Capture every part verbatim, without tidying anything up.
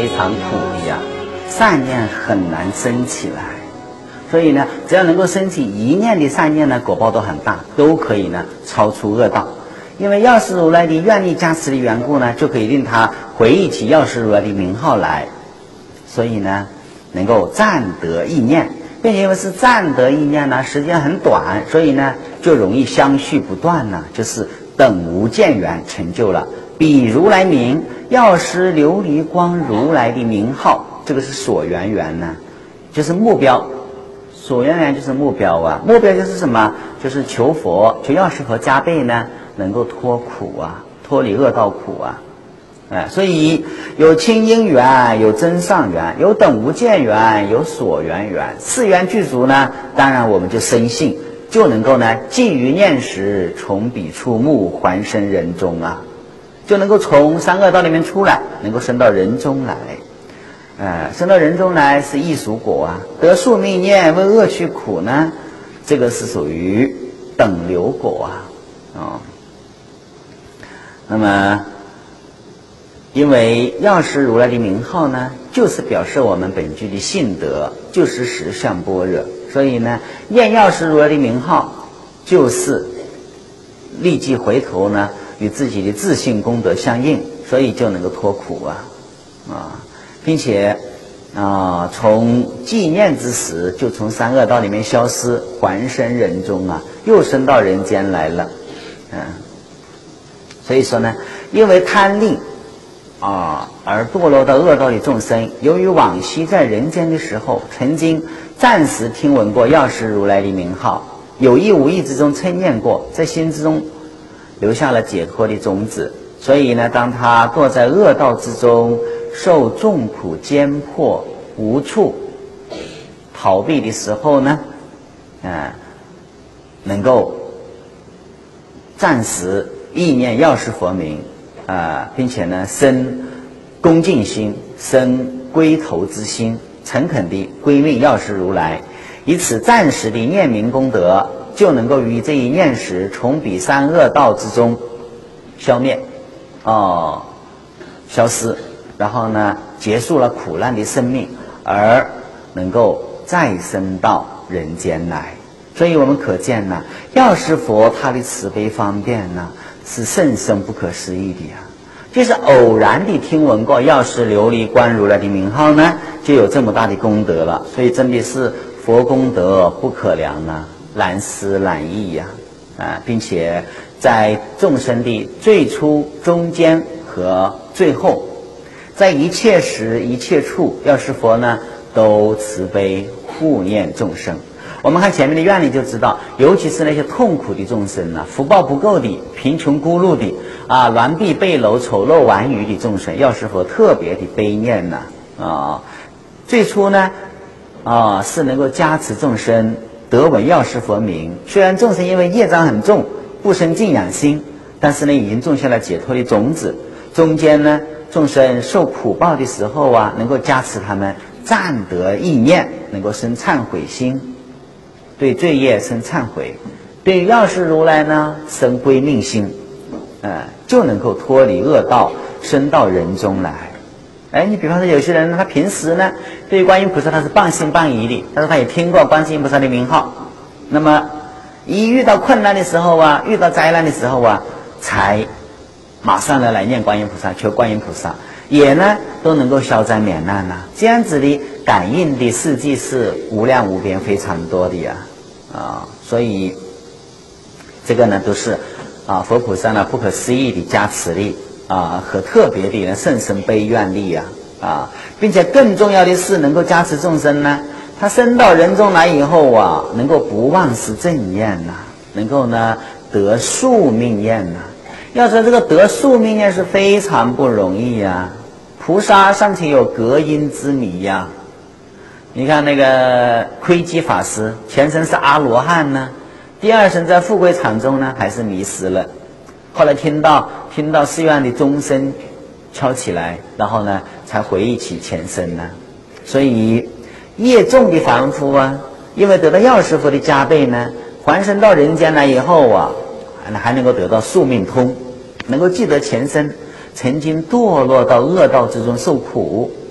常苦的呀，善念很难生起来。所以呢，只要能够升起一念的善念呢，果报都很大，都可以呢超出恶道。因为药师如来的愿力加持的缘故呢，就可以令他回忆起药师如来的名号来，所以呢能够暂得意念，并且因为是暂得意念呢，时间很短，所以呢就容易相续不断呢，就是等无间缘成就了。比如来名，药师琉璃光如来的名号，这个是所缘缘呢，就是目标。所缘缘就是目标啊，目标就是什么？就是求佛，求药师佛加倍呢，能够脱苦啊，脱离恶道苦啊。哎，所以有清因缘，有增上缘，有等无间缘，有所缘缘，四缘具足呢，当然我们就深信，就能够呢，寄于念时，从彼触目，还生人中啊，就能够从三恶道里面出来，能够升到人中来。呃，升到人中来是异熟果啊，得宿命念为恶趣苦呢，这个是属于等流果啊，哦。那么，因为药师如来的名号呢，就是表示我们本具的性德，就是实相般若，所以呢，念药师如来的名号，就是立即回头呢，与自己的自信功德相应，所以就能够脱苦啊，啊。并且啊，从纪念之时就从三恶道里面消失，还生人中啊，又升到人间来了。嗯，所以说呢，因为贪吝啊而堕落到恶道的众生，由于往昔在人间的时候，曾经暂时听闻过药师如来的名号，有意无意之中称念过，在心之中留下了解脱的种子。所以呢，当他堕在恶道之中，受众苦艰迫，无处逃避的时候呢，啊，能够暂时意念药师佛名啊，并且呢生恭敬心，生归投之心，诚恳地归命药师如来，以此暂时的念名功德，就能够于这一念时从彼三恶道之中消灭哦，消失。然后呢，结束了苦难的生命，而能够再生到人间来。所以我们可见呢，药师佛他的慈悲方便呢，是甚深不可思议的呀。就是偶然地听闻过药师琉璃光如来的名号呢，就有这么大的功德了。所以真的是佛功德不可量啊，难思难议呀、啊，啊，并且在众生的最初、中间和最后。在一切时一切处，药师佛呢都慈悲护念众生。我们看前面的愿力就知道，尤其是那些痛苦的众生呢、啊，福报不够的、贫穷孤陋的啊、鸾臂背楼、丑陋顽愚的众生，药师佛特别的悲念呢 啊, 啊。最初呢啊是能够加持众生得闻药师佛名，虽然众生因为业障很重，不生敬仰心，但是呢已经种下了解脱的种子。中间呢。众生受苦报的时候啊，能够加持他们暂得意念，能够生忏悔心，对罪业生忏悔，对药师如来呢生归命心，呃，就能够脱离恶道，升到人中来。哎，你比方说有些人他平时呢对于观音菩萨他是半信半疑的，但是他也听过观世音菩萨的名号，那么一遇到困难的时候啊，遇到灾难的时候啊，才马上呢来念观音菩萨，求观音菩萨，也呢都能够消灾免难呐、啊。这样子的感应的事迹是无量无边，非常多的呀，啊，所以这个呢都是啊佛菩萨呢不可思议的加持力啊和特别的呢甚深悲愿力呀 啊, 啊，并且更重要的是能够加持众生呢，他升到人中来以后啊，能够不忘失正念呐、啊，能够呢得宿命念呐、啊。要知道这个得宿命念是非常不容易呀、啊，菩萨尚且有隔音之谜呀、啊。你看那个窥基法师，前生是阿罗汉呢，第二生在富贵场中呢，还是迷失了。后来听到听到寺院的钟声敲起来，然后呢，才回忆起前生呢。所以业重的凡夫啊，因为得到药师佛的加倍呢，还生到人间来以后啊。还能够得到宿命通，能够记得前生曾经堕落到恶道之中受苦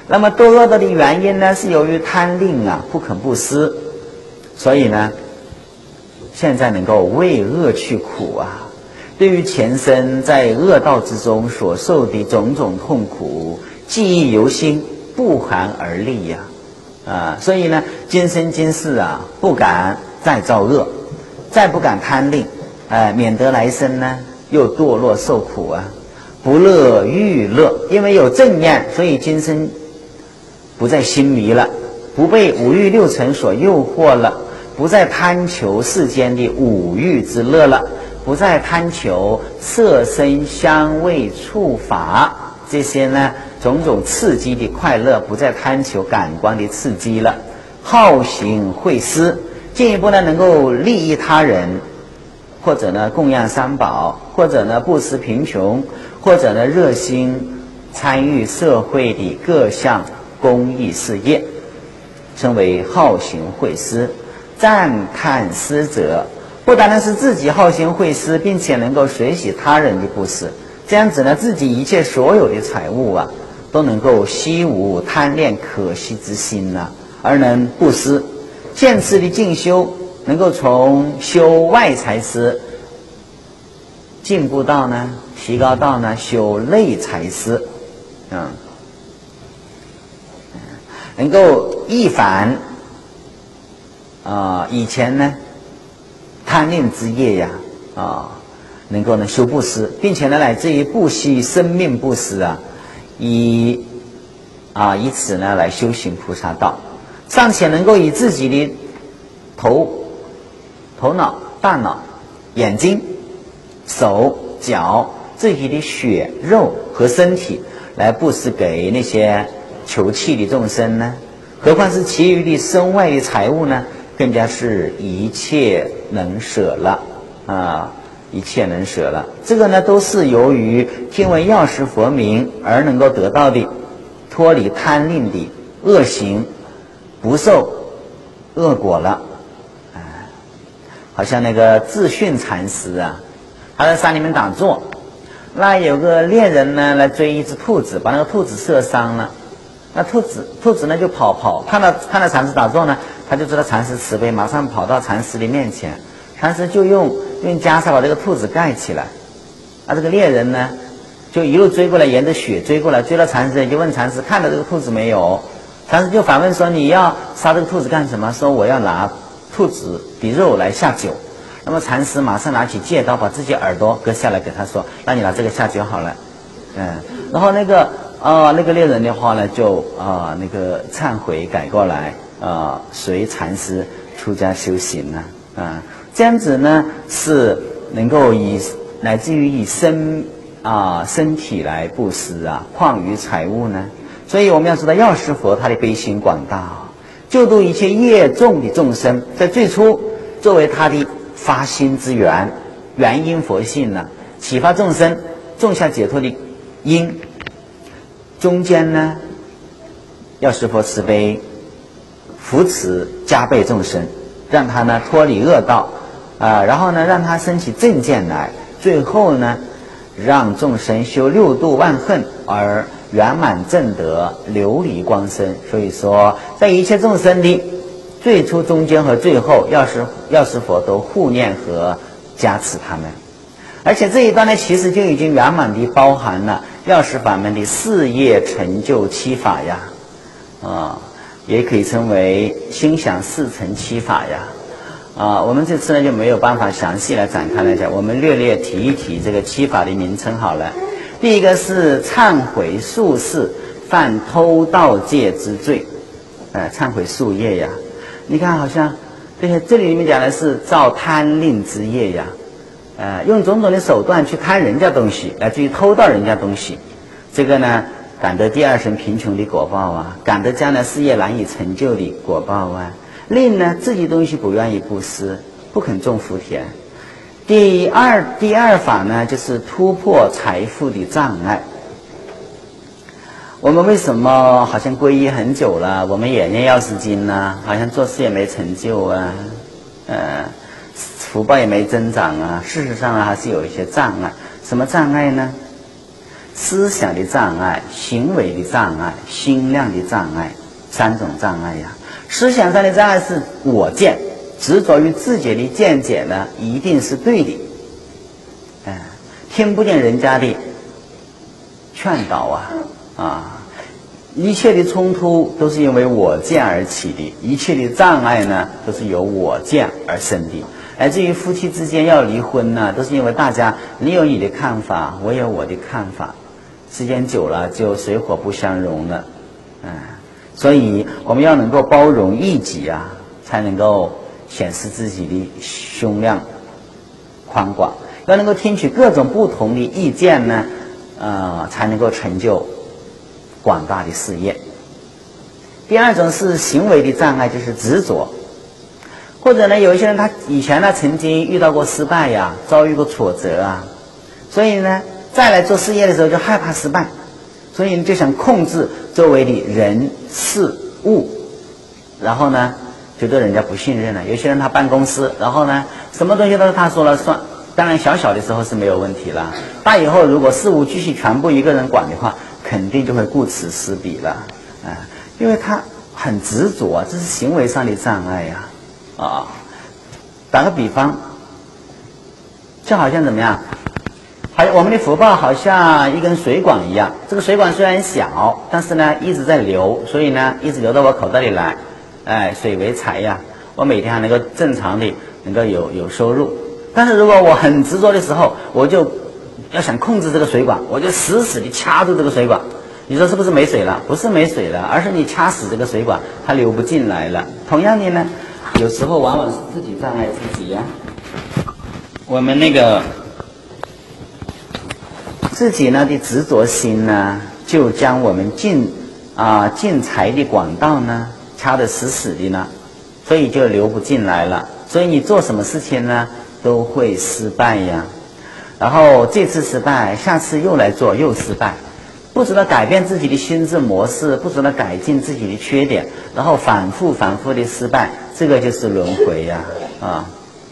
那么堕恶道的原因呢，是由于贪吝啊，不肯布施，所以呢，现在能够为恶去苦啊。对于前生在恶道之中所受的种种痛苦，记忆犹新，不寒而栗呀、啊，啊，所以呢，今生今世啊，不敢再造恶，再不敢贪吝，哎、呃，免得来生呢又堕落受苦啊。不乐欲乐，因为有正念，所以今生不再心迷了，不被五欲六尘所诱惑了，不再贪求世间的五欲之乐了，不再贪求色声香味触法这些呢种种刺激的快乐，不再贪求感官的刺激了。好行惠施，进一步呢能够利益他人，或者呢供养三宝，或者呢布施贫穷，或者呢热心参与社会的各项公益事业，称为好行惠施。赞叹施者，不单单是自己好行惠施，并且能够随喜他人的布施，这样子呢自己一切所有的财物啊都能够悉无贪恋可惜之心呐、啊，而能布施。渐次的进修，能够从修外财施进步到呢提高到呢修内财施，嗯，能够一反啊、呃、以前呢贪恋之业呀啊、呃，能够呢修布施，并且呢乃至于不惜生命布施啊，以啊、呃、以此呢来修行菩萨道，尚且能够以自己的头、头脑、大脑、眼睛、手、脚、自己的血肉和身体来布施给那些求气的众生呢，何况是其余的身外的财物呢？更加是一切能舍了啊，一切能舍了。这个呢，都是由于听闻药师佛名而能够得到的，脱离贪吝的恶行，不受恶果了。啊，好像那个智训禅师啊，他在山里面打坐，那有个猎人呢来追一只兔子，把那个兔子射伤了。那兔子兔子呢就跑跑，看到看到禅师打坐呢，他就知道禅师慈悲，马上跑到禅师的面前，禅师就用用袈裟把这个兔子盖起来。那这个猎人呢就一路追过来，沿着雪追过来，追到禅师就问禅师看到这个兔子没有？禅师就反问说，你要杀这个兔子干什么？说我要拿兔子的肉来下酒。那么禅师马上拿起戒刀把自己耳朵割下来给他说，那你拿这个下酒好了。嗯，然后那个啊、呃，那个猎人的话呢，就啊、呃、那个忏悔改过来啊、呃，随禅师出家修行了啊、呃，这样子呢是能够以乃至于以身啊、呃、身体来布施啊，况于财物呢？所以我们要知道药师佛他的悲心广大啊，救度一切业重的众生，在最初作为他的发心之源，原因佛性呢，启发众生种下解脱的因。中间呢，药师佛慈悲扶持加倍众生，让他呢脱离恶道啊、呃，然后呢让他升起正见来，最后呢让众生修六度万恨而圆满正德，琉璃光身。所以说在一切众生的最初中间和最后，药师药师佛都护念和加持他们。而且这一段呢其实就已经圆满地包含了药师法门的事业成就七法呀，啊，也可以称为心想事成七法呀，啊，我们这次呢就没有办法详细来展开来讲，我们略略提一提这个七法的名称好了。第一个是忏悔宿世犯偷盗戒之罪，呃，忏悔宿业呀，你看好像这些这里里面讲的是造贪吝之业呀。呃，用种种的手段去贪人家东西，来自于偷盗人家东西，这个呢，感得第二生贫穷的果报啊，感得将来事业难以成就的果报啊。另呢，自己东西不愿意布施，不肯种福田。第二第二法呢，就是突破财富的障碍。我们为什么好像皈依很久了，我们也念药师经呢，好像做事也没成就啊，呃。福报也没增长啊，事实上啊还是有一些障碍。什么障碍呢？ 思想的障碍、行为的障碍、心量的障碍，三种障碍呀。思想上的障碍是我见，执着于自己的见解呢，一定是对的，哎，听不见人家的劝导啊啊！一切的冲突都是因为我见而起的，一切的障碍呢，都是由我见而生的。乃至于夫妻之间要离婚呢，都是因为大家你有你的看法，我有我的看法，时间久了就水火不相容了，嗯，所以我们要能够包容异己啊，才能够显示自己的胸量宽广，要能够听取各种不同的意见呢，呃，才能够成就广大的事业。第二种是行为的障碍，就是执着，或者呢，有一些人他以前呢曾经遇到过失败呀，遭遇过挫折啊，所以呢再来做事业的时候就害怕失败，所以就想控制周围的人事物，然后呢就对人家不信任了。有些人他办公司，然后呢什么东西都是他说了算，当然小小的时候是没有问题了，大以后如果事无巨细全部一个人管的话，肯定就会顾此失彼了啊，因为他很执着啊，这是行为上的障碍呀啊。打个比方，就好像怎么样，好像我们的福报好像一根水管一样，这个水管虽然小，但是呢一直在流，所以呢一直流到我口袋里来，哎，水为财呀，我每天还能够正常的能够有有收入。但是如果我很执着的时候，我就要想控制这个水管，我就死死的掐住这个水管，你说是不是没水了？不是没水了，而是你掐死这个水管，它流不进来了。同样的呢，有时候往往是自己障碍自己呀。我们那个自己呢的执着心呢，就将我们进啊进财的管道呢掐得死死的呢，所以就流不进来了。所以你做什么事情呢都会失败呀。然后这次失败，下次又来做又失败，不知道改变自己的心智模式，不知道改进自己的缺点，然后反复反复的失败，这个就是轮回呀啊。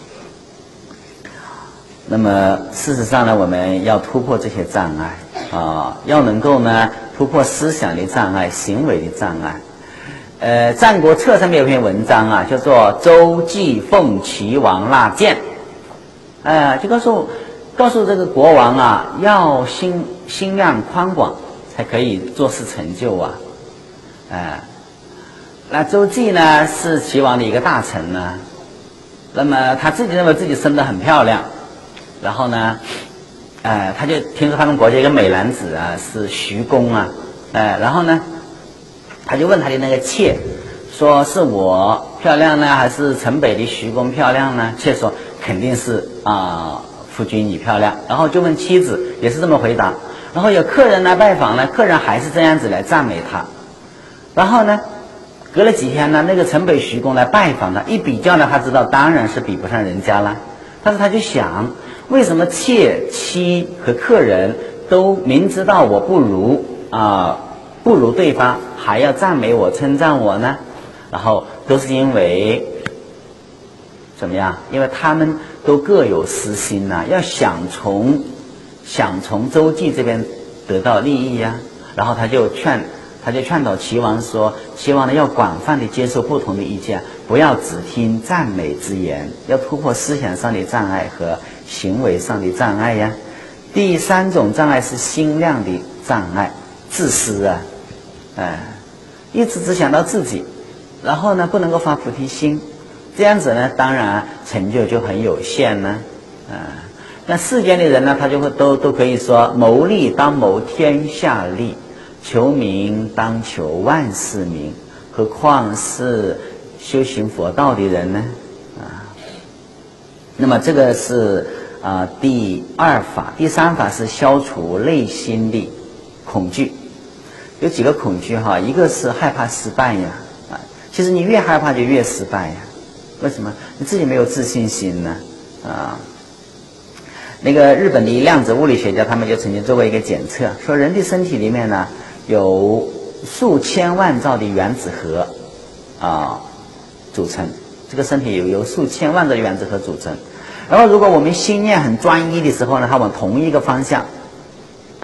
那么事实上呢，我们要突破这些障碍啊，要能够呢突破思想的障碍、行为的障碍。呃，《战国策》上面有篇文章啊，叫做《周季奉齐王纳谏》，呃，就告诉告诉这个国王啊，要心心量宽广，才可以做事成就啊。呃，那周季呢是齐王的一个大臣呢，那么他自己认为自己生得很漂亮。然后呢，呃，他就听说他们国家一个美男子啊是徐公啊，呃，然后呢，他就问他的那个妾，说是我漂亮呢，还是城北的徐公漂亮呢？妾说肯定是啊、呃，夫君你漂亮。然后就问妻子，也是这么回答。然后有客人来拜访呢，客人还是这样子来赞美他。然后呢，隔了几天呢，那个城北徐公来拜访他，一比较呢，他知道当然是比不上人家了。但是他就想，为什么妾、妻和客人都明知道我不如啊、呃、不如对方，还要赞美我、称赞我呢？然后都是因为怎么样？因为他们都各有私心呐、啊，要想从想从周季这边得到利益呀、啊。然后他就劝他就劝导齐王说，齐王呢要广泛的接受不同的意见，不要只听赞美之言，要突破思想上的障碍和行为上的障碍呀。第三种障碍是心量的障碍，自私啊，哎，一直只想到自己，然后呢不能够发菩提心，这样子呢当然成就就很有限呢。啊、呃，那世间的人呢，他就会都都可以说，谋利当谋天下利，求名当求万世名，何况是修行佛道的人呢？啊，那么这个是啊、呃、第二法，第三法是消除内心的恐惧。有几个恐惧哈，一个是害怕失败呀，啊，其实你越害怕就越失败呀。为什么？你自己没有自信心呢？啊，那个日本的量子物理学家他们就曾经做过一个检测，说人的身体里面呢有数千万兆的原子核啊组成，这个身体有由数千万个原子核组成。然后如果我们心念很专一的时候呢，它往同一个方向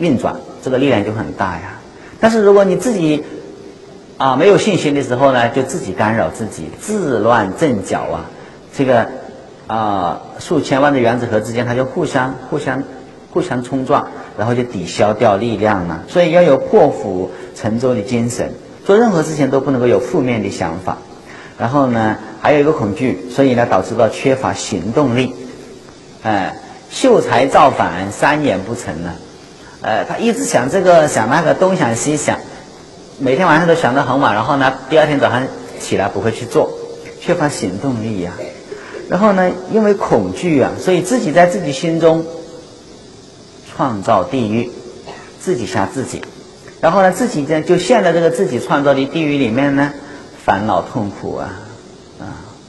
运转，这个力量就很大呀。但是如果你自己啊没有信心的时候呢，就自己干扰自己，自乱阵脚啊，这个啊数千万的原子核之间，它就互相互相互相冲撞，然后就抵消掉力量了。所以要有破釜沉舟的精神，做任何事情都不能够有负面的想法。然后呢，还有一个恐惧，所以呢导致到缺乏行动力。哎，秀才造反，三年不成呢。呃，他一直想这个想那个，东想西想，每天晚上都想到很晚，然后呢，第二天早上起来不会去做，缺乏行动力呀、啊。然后呢，因为恐惧啊，所以自己在自己心中创造地狱，自己吓自己。然后呢，自己呢就陷在这个自己创造的地狱里面呢，烦恼痛苦啊啊。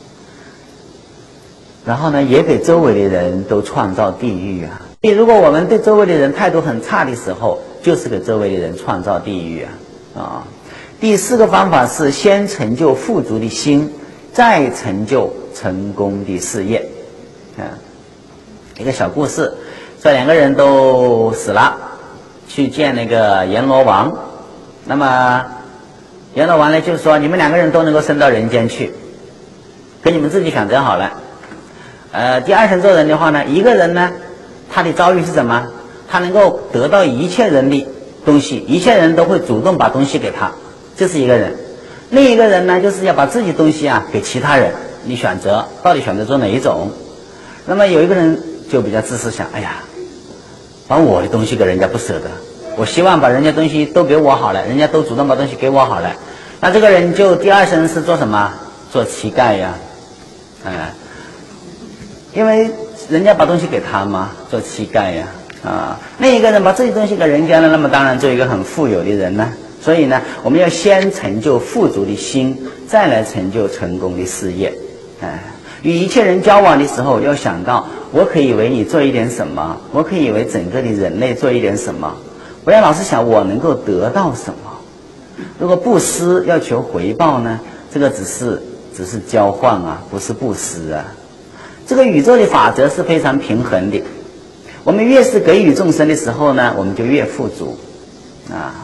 然后呢，也给周围的人都创造地狱啊。所以如果我们对周围的人态度很差的时候，就是给周围的人创造地狱啊啊。第四个方法是先成就富足的心，再成就成功的事业。啊，一个小故事，这两个人都死了，去见那个阎罗王。那么阎罗王呢，就说你们两个人都能够升到人间去，给你们自己选择好了。呃，第二层做人的话呢，一个人呢，他的遭遇是什么？他能够得到一切人的东西，一切人都会主动把东西给他，这是一个人。另一个人呢，就是要把自己东西啊给其他人，你选择到底选择做哪一种？那么有一个人就比较自私，想，哎呀，把我的东西给人家不舍得，我希望把人家东西都给我好了，人家都主动把东西给我好了。那这个人就第二层是做什么？做乞丐呀，哎、呃，因为人家把东西给他嘛，做乞丐呀，啊，另一个人把这些东西给人家了，那么当然做一个很富有的人呢。所以呢，我们要先成就富足的心，再来成就成功的事业。哎，与一切人交往的时候，要想到我可以为你做一点什么，我可以为整个的人类做一点什么，不要老是想我能够得到什么。如果布施要求回报呢，这个只是只是交换啊，不是布施啊。这个宇宙的法则是非常平衡的，我们越是给予众生的时候呢，我们就越富足啊。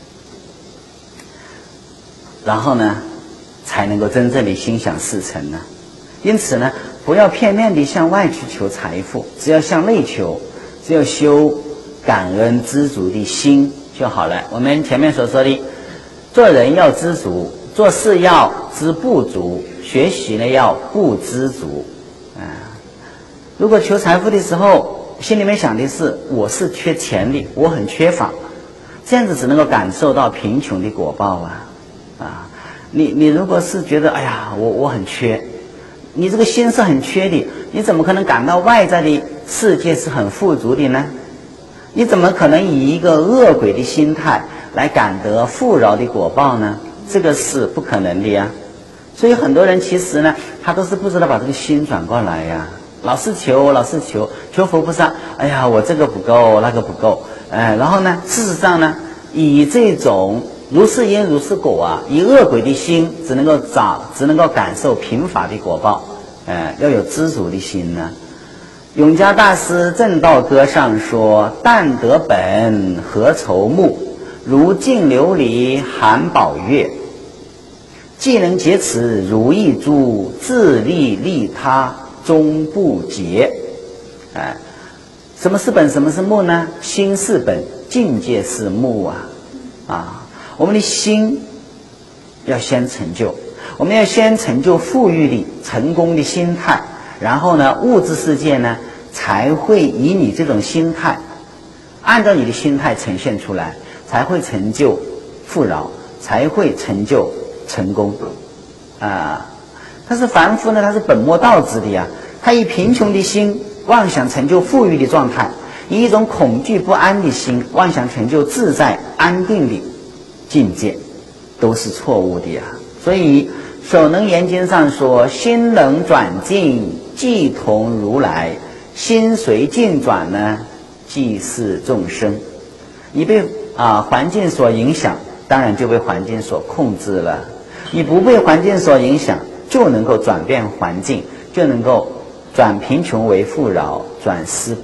然后呢，才能够真正的心想事成呢。因此呢，不要片面地向外去求财富，只要向内求，只要修感恩知足的心就好了。我们前面所说的，做人要知足，做事要知不足，学习呢要不知足。啊，如果求财富的时候，心里面想的是我是缺钱的，我很缺乏，这样子只能够感受到贫穷的果报啊。啊，你你如果是觉得哎呀我我很缺，你这个心是很缺的，你怎么可能感到外在的世界是很富足的呢？你怎么可能以一个恶鬼的心态来感得富饶的果报呢？这个是不可能的呀。所以很多人其实呢，他都是不知道把这个心转过来呀，老是求老是求求佛菩萨，哎呀我这个不够那个不够，哎，然后呢事实上呢，以这种如是因如是果啊，以恶鬼的心只能够找只能够感受贫乏的果报，呃，要有知足的心呢。永嘉大师正道歌上说，但得本何愁目，如镜琉璃含宝月，既能结此如意珠，自利利他终不竭。哎，什么是本什么是目呢？心是本，境界是目啊啊！我们的心要先成就，我们要先成就富裕的成功的心态，然后呢物质世界呢才会以你这种心态，按照你的心态呈现出来，才会成就富饶，才会成就成功啊。但是凡夫呢，他是本末倒置的呀，他以贫穷的心妄想成就富裕的状态，以一种恐惧不安的心妄想成就自在安定的境界，都是错误的呀。所以《首能言经》上说，心能转境，即同如来；心随境转呢，即是众生。你被啊环境所影响，当然就被环境所控制了；你不被环境所影响，就能够转变环境，就能够转贫穷为富饶，转失败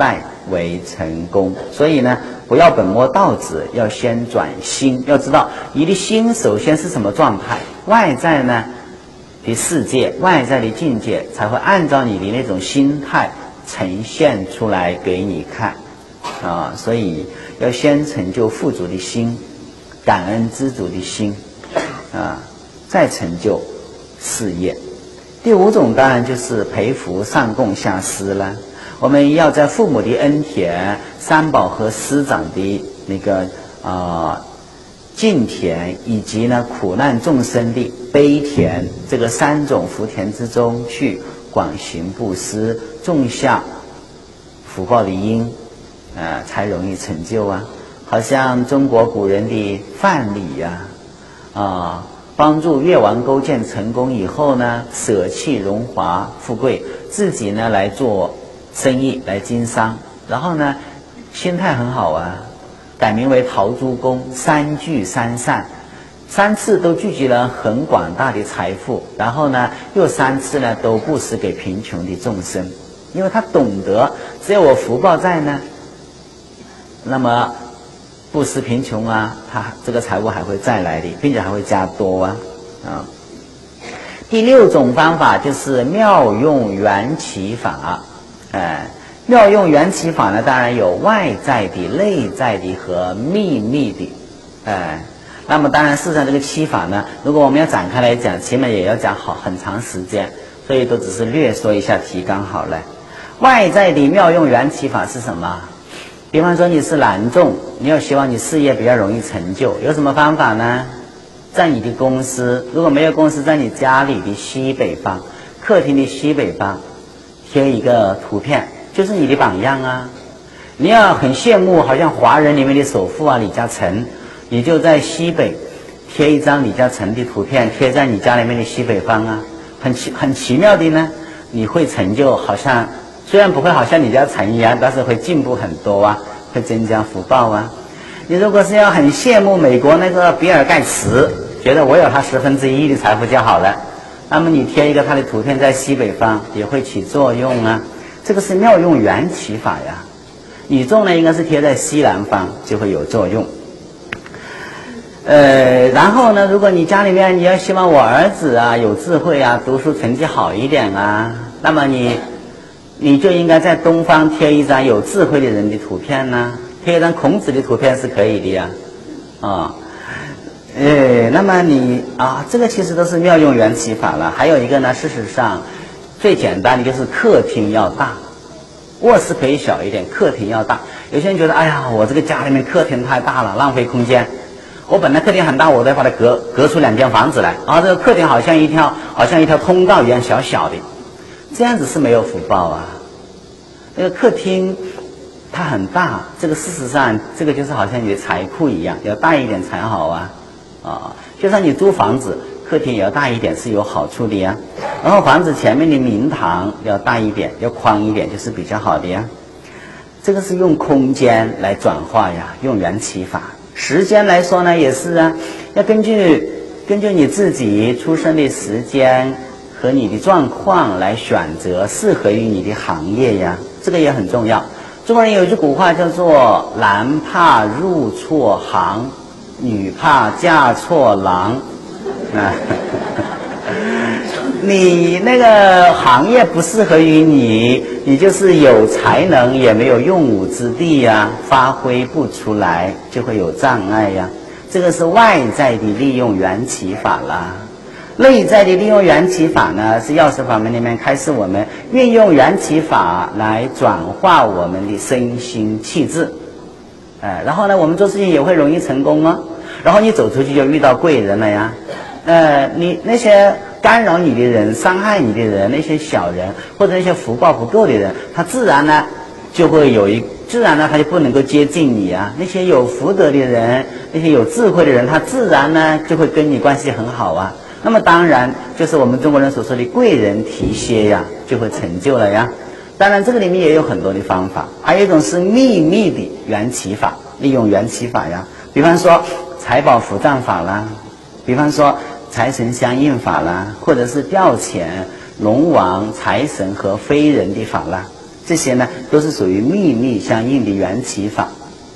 为成功。所以呢，不要本末倒置，要先转心。要知道你的心首先是什么状态，外在呢的世界、外在的境界才会按照你的那种心态呈现出来给你看啊。所以要先成就富足的心，感恩知足的心啊，再成就事业。第五种当然就是培福上供下施了。我们要在父母的恩田、三宝和师长的那个啊、呃、敬田，以及呢苦难众生的悲田，这个三种福田之中去广行布施，种下福报的因，呃，才容易成就啊。好像中国古人的范蠡呀，啊、呃，帮助越王勾践成功以后呢，舍弃荣华富贵，自己呢来做生意，来经商，然后呢心态很好啊，改名为陶朱公，三聚三散，三次都聚集了很广大的财富，然后呢又三次呢都布施给贫穷的众生，因为他懂得只有我福报在呢，那么布施贫穷啊，他这个财物还会再来的，并且还会加多啊啊。第六种方法就是妙用缘起法。哎，妙用缘起法呢，当然有外在的、内在的和秘密的。哎，那么当然事实上这个七法呢，如果我们要展开来讲，起码也要讲好很长时间，所以都只是略说一下提纲好了。外在的妙用缘起法是什么？比方说你是男众，你要希望你事业比较容易成就，有什么方法呢？在你的公司，如果没有公司，在你家里的西北方，客厅的西北方贴一个图片，就是你的榜样啊。你要很羡慕好像华人里面的首富啊李嘉诚，你就在西北贴一张李嘉诚的图片，贴在你家里面的西北方啊。很奇很奇妙的呢，你会成就，好像虽然不会好像李嘉诚一样，但是会进步很多啊，会增加福报啊。你如果是要很羡慕美国那个比尔盖茨，觉得我有他十分之一的财富就好了，那么你贴一个他的图片在西北方也会起作用啊。这个是妙用缘起法呀。你种呢应该是贴在西南方就会有作用。呃，然后呢，如果你家里面你要希望我儿子啊有智慧啊，读书成绩好一点啊，那么你你就应该在东方贴一张有智慧的人的图片呢、啊，贴一张孔子的图片是可以的呀。啊、哦，呃，那么你啊，这个其实都是妙用缘起法了。还有一个呢，事实上最简单的就是客厅要大，卧室可以小一点，客厅要大。有些人觉得，哎呀，我这个家里面客厅太大了，浪费空间。我本来客厅很大，我再把它隔隔出两间房子来，啊，这个客厅好像一条好像一条通道一样小小的，这样子是没有福报啊。那个客厅它很大，这个事实上这个就是好像你的财库一样，要大一点才好啊。啊，就算你租房子，客厅也要大一点是有好处的呀。然后房子前面的明堂要大一点，要宽一点，就是比较好的呀。这个是用空间来转化呀，用缘起法。时间来说呢，也是啊，要根据根据你自己出生的时间和你的状况来选择适合于你的行业呀，这个也很重要。中国人有一句古话叫做“男怕入错行，女怕嫁错郎”啊。你那个行业不适合于你，你就是有才能也没有用武之地呀，发挥不出来，就会有障碍呀。这个是外在的利用缘起法啦。内在的利用缘起法呢，是药师法门里面开示我们运用缘起法来转化我们的身心气质。呃，然后呢，我们做事情也会容易成功哦。然后你走出去就遇到贵人了呀。呃，你那些干扰你的人、伤害你的人、那些小人或者那些福报不够的人，他自然呢就会有一自然呢他就不能够接近你啊。那些有福德的人、那些有智慧的人，他自然呢就会跟你关系很好啊。那么当然就是我们中国人所说的贵人提携呀，就会成就了呀。当然这个里面也有很多的方法，还有一种是秘密的缘起法，利用缘起法呀。比方说财宝伏藏法啦，比方说财神相应法啦，或者是调遣龙王、财神和非人的法啦， 这些呢都是属于秘密相应的缘起法。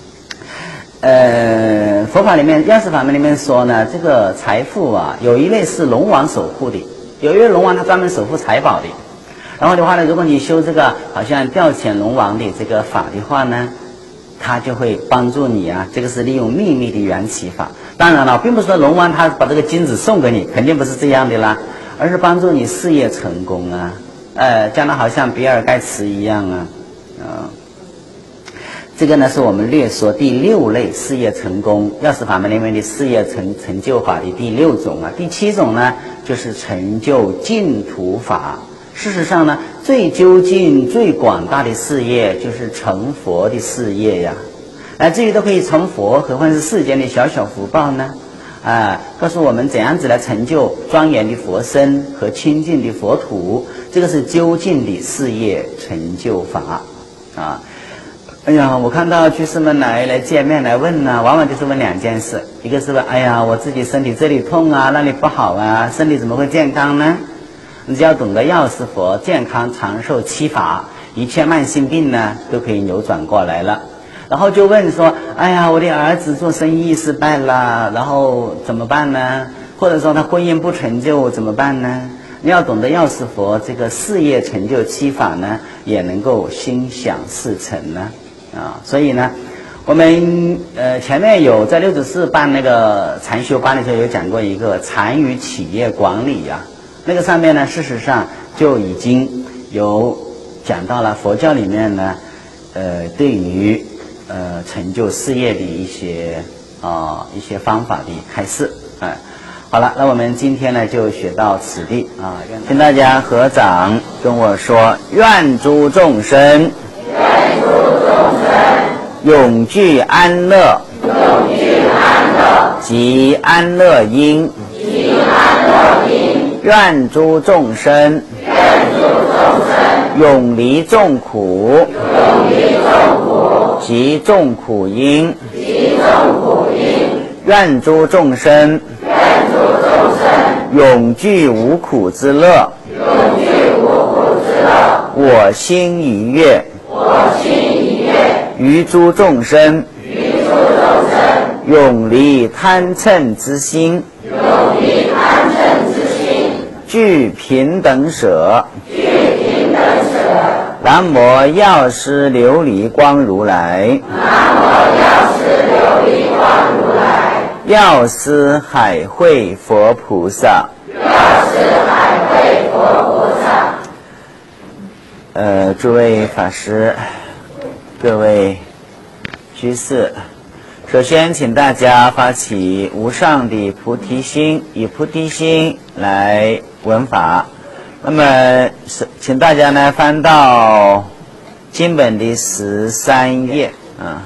呃，佛法里面药师法门里面说呢，这个财富啊，有一类是龙王守护的，有一位龙王他专门守护财宝的。然后的话呢，如果你修这个好像调遣龙王的这个法的话呢，他就会帮助你啊。这个是利用秘密的缘起法。当然了，并不是说龙王他把这个金子送给你，肯定不是这样的啦，而是帮助你事业成功啊。呃，讲的好像比尔盖茨一样啊，啊、呃。这个呢是我们略说第六类事业成功药师法门里面的事业成成就法的第六种啊。第七种呢就是成就净土法。事实上呢，最究竟最广大的事业就是成佛的事业呀。乃至于都可以成佛，何况是世间的小小福报呢？啊，告诉我们怎样子来成就庄严的佛身和清净的佛土，这个是究竟的事业成就法啊。哎呀，我看到居士们来来见面来问呢、啊，往往就是问两件事，一个是问，哎呀，我自己身体这里痛啊，那里不好啊，身体怎么会健康呢？你只要懂得药师佛健康长寿七法，一切慢性病呢都可以扭转过来了。然后就问说，哎呀，我的儿子做生意失败了，然后怎么办呢？或者说他婚姻不成就怎么办呢？你要懂得药师佛这个事业成就七法呢，也能够心想事成呢。啊，所以呢，我们呃前面有在六祖寺办那个禅修班的时候有讲过一个禅与企业管理呀、啊，那个上面呢，事实上就已经有讲到了佛教里面呢，呃，对于呃成就事业的一些啊、呃、一些方法的开示啊。好了，那我们今天呢就学到此地啊，请大家合掌跟我说：愿诸众生。愿诸众生永具安乐，永具安乐，即安乐因，即安乐因。愿诸众生，愿诸众生永离众苦，永离众苦，即众苦因，即众苦因。愿诸众生，愿诸众生永具无苦之乐，永具无苦之乐。我心一悦，我心一悦。于诸众生，于诸众生永离贪嗔之心，永离贪嗔之心。具平等舍，具平等舍。南无药师琉璃光如来，南无药师琉璃光如来。药师海会佛菩萨，药师海会佛菩萨。呃，诸位法师，各位居士，首先请大家发起无上的菩提心，以菩提心来闻法。那么，请大家呢翻到经本的十三页啊，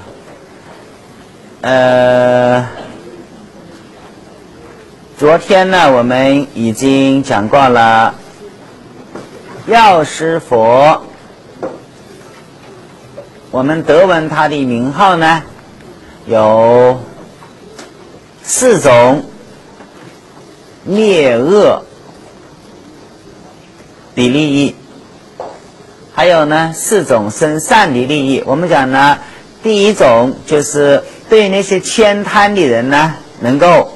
呃。昨天呢，我们已经讲过了药师佛，我们得闻他的名号呢，有四种灭恶的利益，还有呢四种生善的利益。我们讲呢，第一种就是对那些悭贪的人呢，能够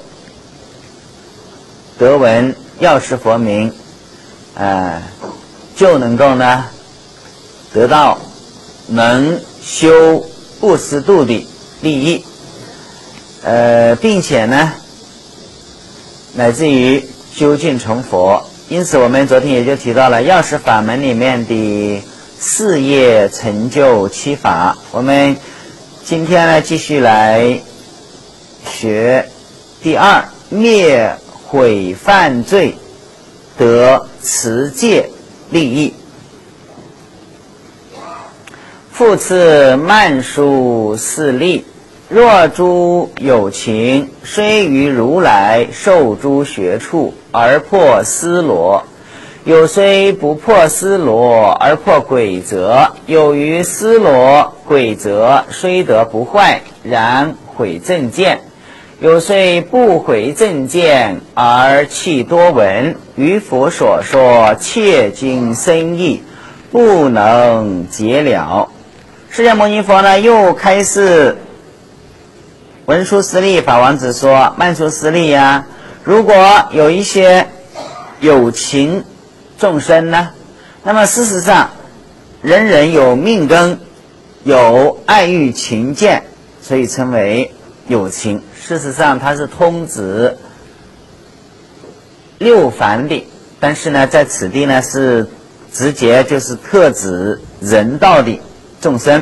得闻药师佛名，呃，就能够呢得到能修布施度的利益，呃，并且呢，乃至于究竟成佛。因此，我们昨天也就提到了药师法门里面的事业成就七法。我们今天呢，继续来学第二灭毁犯罪得持戒利益。复次慢书四例，若诸有情，虽于如来受诸学处而破丝罗，有虽不破丝罗而破鬼则，有于丝罗鬼则虽得不坏，然毁正见，有虽不毁正见而弃多闻，于佛所说切经深义， 不能解了。释迦牟尼佛呢，又开示文殊师利法王子说：曼殊师利呀，如果有一些有情众生呢，那么事实上人人有命根，有爱欲情见，所以称为有情。事实上它是通指六凡的，但是呢在此地呢是直接就是特指人道的众生。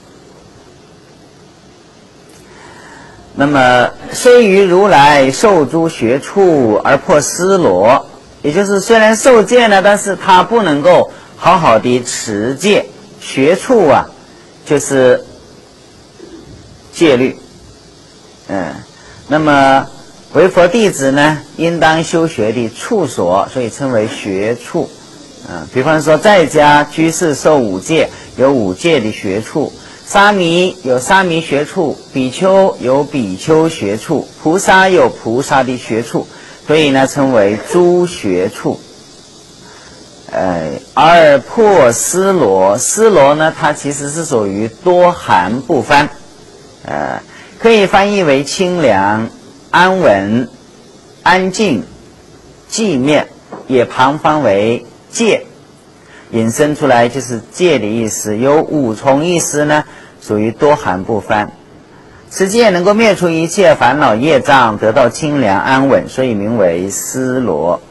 那么虽于如来受诸学处而破尸罗，也就是虽然受戒呢，但是他不能够好好的持戒。学处啊就是戒律，嗯，那么为佛弟子呢应当修学的处所，所以称为学处。嗯，比方说在家居士受五戒，有五戒的学处；沙弥有沙弥学处，比丘有比丘学处，菩萨有菩萨的学处，所以呢称为诸学处。呃，而破尸罗，尸罗呢它其实是属于多含不翻，呃，可以翻译为清凉、安稳、安静、寂灭，也旁翻为戒，引申出来就是戒的意思。有五重意思呢，属于多含不翻。此戒能够灭除一切烦恼业障，得到清凉安稳，所以名为尸罗。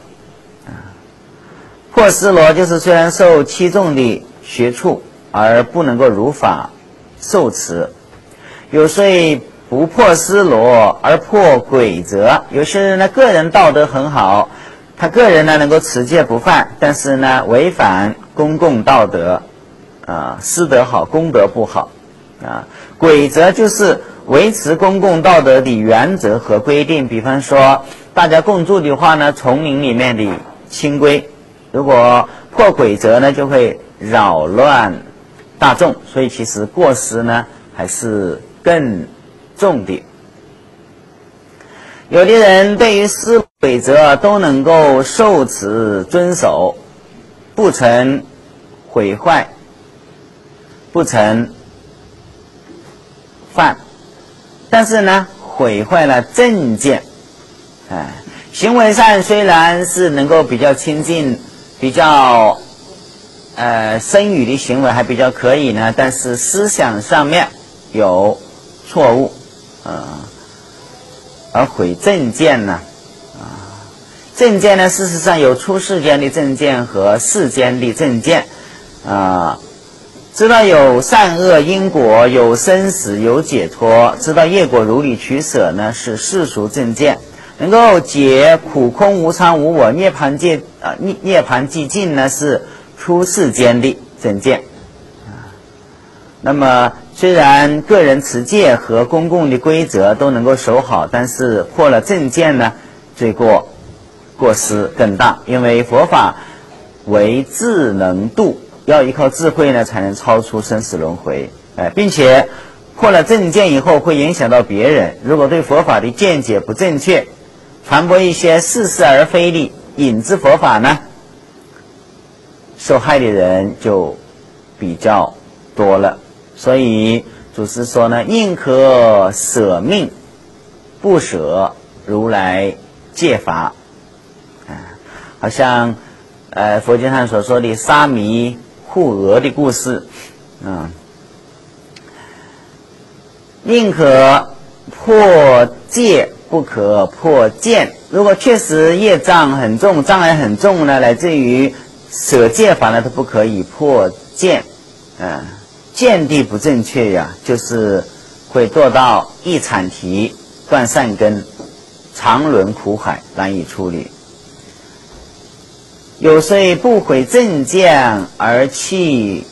破尸罗就是虽然受七众的学处，而不能够如法受持。有虽不破尸罗而破鬼则，有些人呢个人道德很好，他个人呢能够持戒不犯，但是呢违反公共道德，啊，私德好，公德不好，啊，鬼则就是维持公共道德的原则和规定。比方说大家共住的话呢，丛林里面的清规，如果破鬼则呢，就会扰乱大众，所以其实过失呢还是更重的。有的人对于施鬼则都能够受持遵守，不曾毁坏，不曾犯，但是呢毁坏了正见，哎，行为上虽然是能够比较亲近，比较呃声语的行为还比较可以呢，但是思想上面有错误，呃，而毁正见呢，啊，正见呢事实上有出世间的正见和世间的正见，啊，知道有善恶因果，有生死，有解脱，知道业果如理取舍呢是世俗正见。能够解苦空无常无我涅槃界啊涅涅槃寂静呢是出世间的正见。那么虽然个人持戒和公共的规则都能够守好，但是破了正见呢，罪过过失更大。因为佛法为智能度，要依靠智慧呢才能超出生死轮回，哎，并且破了正见以后会影响到别人。如果对佛法的见解不正确，传播一些似是而非的引致佛法呢，受害的人就比较多了。所以祖师说呢，宁可舍命，不舍如来戒法。啊，好像呃佛经上所说的沙弥护额的故事，嗯，宁可破戒，不可破见。如果确实业障很重，障碍很重呢，乃至于舍戒法呢都不可以破见，嗯，见地不正确呀，就是会堕到一阐提，断善根，常轮苦海，难以出离。有虽不毁正见而弃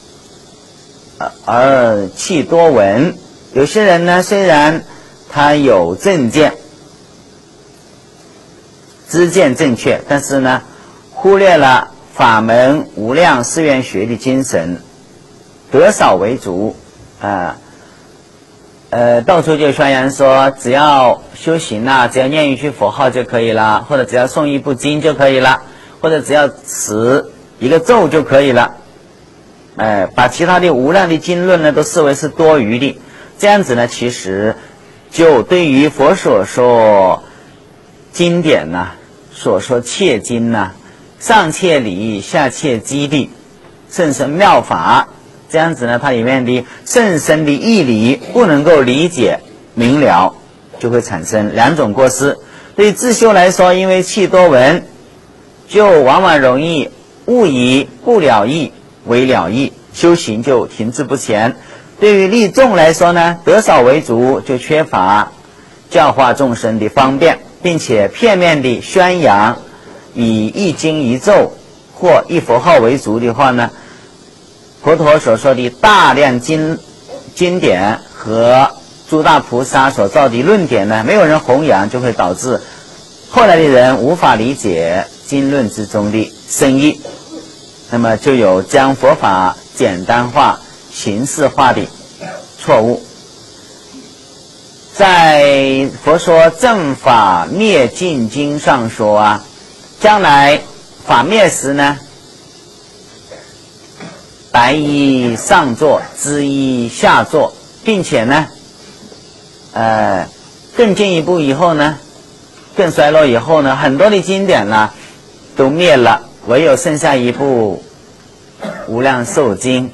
而弃多闻，有些人呢虽然他有正见，知见正确，但是呢忽略了法门无量誓愿学的精神，得少为主，啊、呃，呃，到处就宣扬说只要修行啊，只要念一句佛号就可以了，或者只要诵一部经就可以了，或者只要持一个咒就可以了， 哎，把其他的无量的经论呢都视为是多余的，这样子呢，其实就对于佛所说经典呐、啊，所说切经呐、啊，上切理，下切机理，甚深妙法，这样子呢，它里面的甚深的义理不能够理解明了，就会产生两种过失。对于自修来说，因为气多闻，就往往容易误以不了义为了义，修行就停滞不前。对于利众来说呢，得少为足，就缺乏教化众生的方便，并且片面地宣扬以一经一咒或一佛号为足的话呢，佛陀所说的大量经经典和诸大菩萨所造的论点呢，没有人弘扬，就会导致后来的人无法理解经论之中的深意，那么就有将佛法简单化、形式化的错误。在佛说正法灭尽经上说啊，将来法灭时呢，白衣上座，紫衣下座，并且呢，呃，更进一步以后呢，更衰落以后呢，很多的经典呢都灭了，唯有剩下一部无量寿经。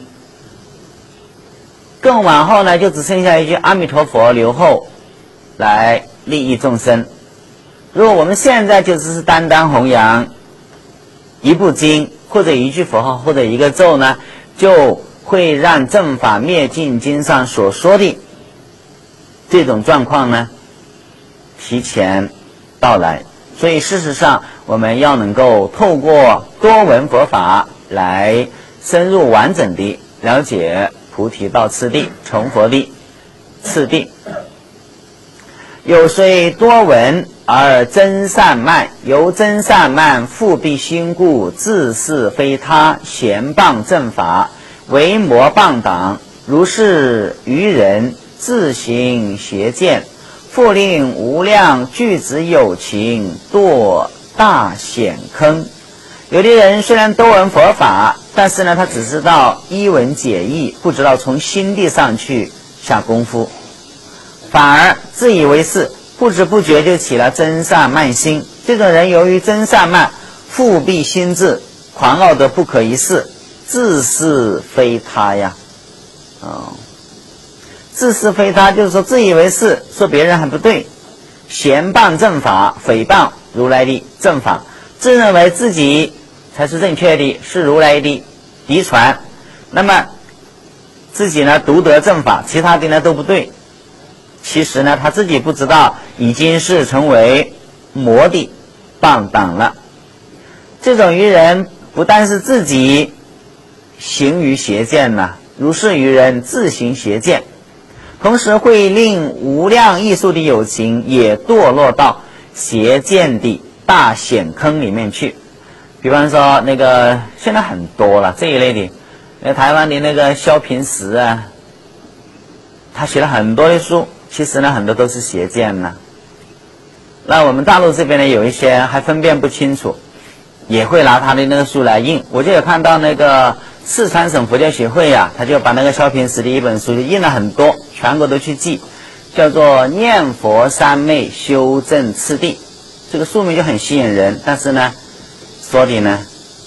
更往后呢，就只剩下一句阿弥陀佛留后来利益众生。如果我们现在就只是单单弘扬一部经或者一句佛号或者一个咒呢，就会让正法灭尽经上所说的这种状况呢提前到来。所以事实上我们要能够透过多闻佛法来深入完整地了解菩提道次第、成佛的次第。有虽多闻而真善慢，由真善慢复必心故，自是非他，咸谤正法，为魔谤党。如是愚人自行邪见，复令无量具子有情，堕大险坑。有的人虽然多闻佛法，但是呢，他只知道依文解义，不知道从心地上去下功夫，反而自以为是，不知不觉就起了真善慢心。这种人由于真善慢，复必心智，狂傲得不可一世，自是非他呀。哦，自是非他就是说自以为是，说别人还不对，咸谤正法，诽谤如来的正法，自认为自己才是正确的，是如来的嫡传，那么自己呢独得正法，其他的呢都不对。其实呢他自己不知道，已经是成为魔的谤党了。这种愚人不但是自己行于邪见呢，如是愚人自行邪见，同时会令无量艺术的有情也堕落到邪见的大险坑里面去。比方说那个现在很多了这一类的，那台湾的那个萧平时啊，他写了很多的书，其实呢很多都是邪见呢。那我们大陆这边呢有一些还分辨不清楚，也会拿他的那个书来印。我就有看到那个四川省佛教协会啊，他就把那个萧平时的一本书就印了很多，全国都去寄，叫做《念佛三昧修正次第》。这个书名就很吸引人，但是呢说的呢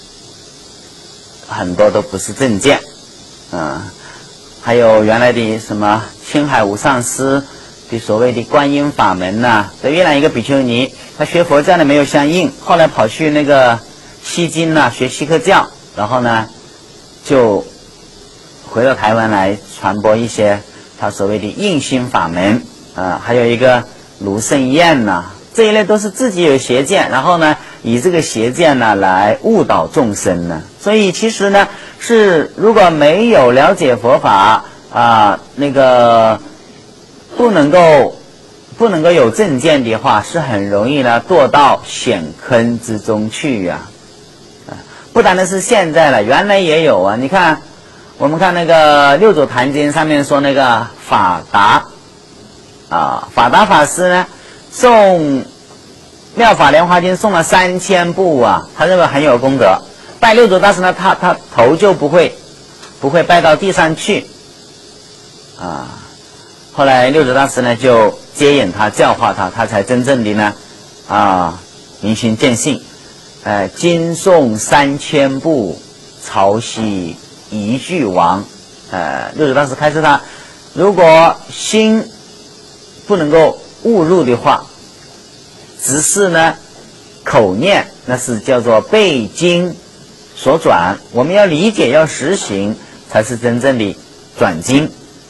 很多都不是正见啊。还有原来的什么青海无上师的所谓的观音法门呐、啊，在越南一个比丘尼，他学佛教呢没有相应，后来跑去那个西京呐、啊、学锡克教，然后呢就回到台湾来传播一些他所谓的应心法门啊。还有一个卢胜彦呐，这一类都是自己有邪见，然后呢以这个邪见呢来误导众生呢。所以其实呢是如果没有了解佛法啊，那个不能够不能够有正见的话，是很容易呢堕到险坑之中去呀、啊。不单单是现在了，原来也有啊。你看我们看那个六祖坛经上面说那个法达啊，法达法师呢送妙法莲华经送了三千部啊，他认为很有功德。拜六祖大师呢，他他头就不会不会败到地上去啊。后来六祖大师呢就接引他，教化他，他才真正的呢啊明心见性。呃，经诵三千部，潮汐一句亡。呃，六祖大师开示他，如果心不能够悟入的话，只是呢口念，那是叫做被经所转。我们要理解，要实行，才是真正的转经。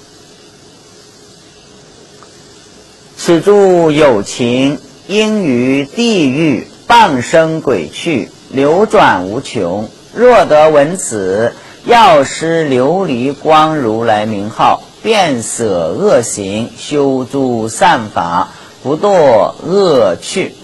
此诸有情，应于地狱傍生鬼趣，流转无穷。若得闻此，药师琉璃光如来名号，便舍恶行，修诸善法，不堕恶趣。